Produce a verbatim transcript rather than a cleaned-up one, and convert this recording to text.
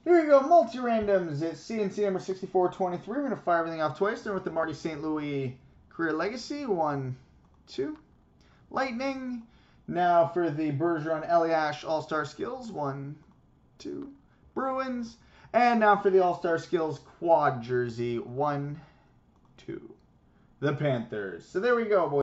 Here we go, multi-randoms. It's C and C number sixty-four twenty-three. We're going to fire everything off twice. Starting with the Marty Saint Louis Career Legacy. One, two. Lightning. Now for the Bergeron Eliash All-Star Skills. One, two. Bruins. And now for the All-Star Skills Quad Jersey. One, two. The Panthers. So there we go, boys.